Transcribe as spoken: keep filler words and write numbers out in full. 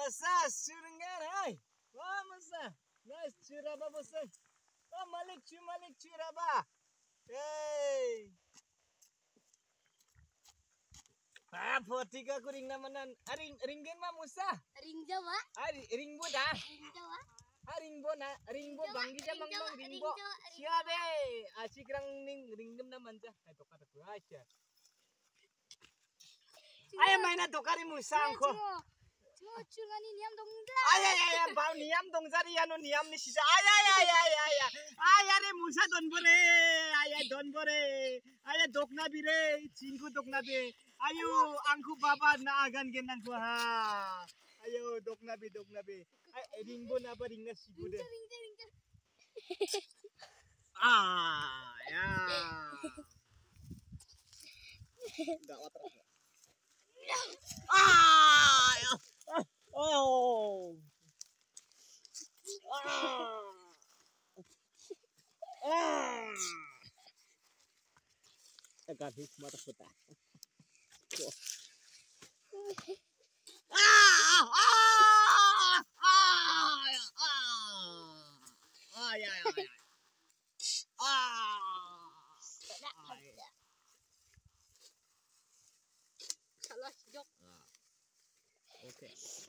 Masa surungan hai. Wah masa. Nice curaba bosan. Oh malik cu malik curaba. Hey. Ah potika ku ring namanan. Aring ringgen ma musa. Ring Jawa. Ari ringbo dah. Ring Jawa. Ah ringbo na ringbo banggi ja mang mang ring ringbo. Jawa, ring Siabe. Asik rang ning ringgem na manja. Ay toka aku aja. Ayo main tokari musa angko. Cuma curangani niam dong. Ay ay ay bau niam dong jari anu niam ni sisa. Ay ay ay ay ay ay. Ay are musa don bore. Ay ay don bore. Ay dokna bire. Cingku dokna be. Ayo angku baba na agan genang ko ha. Ayo dokna be dokna be. Ay ringbo na ba ringna sibu de. Ring Jawa, ring Jawa. Ah ya. Enggak water. Ah ya. Oh. Ah. Ah. Agak hit mata puta. Ah! Ah! Ah! Ah! Ah ya ya ya. Ah. Salah jok. Oke.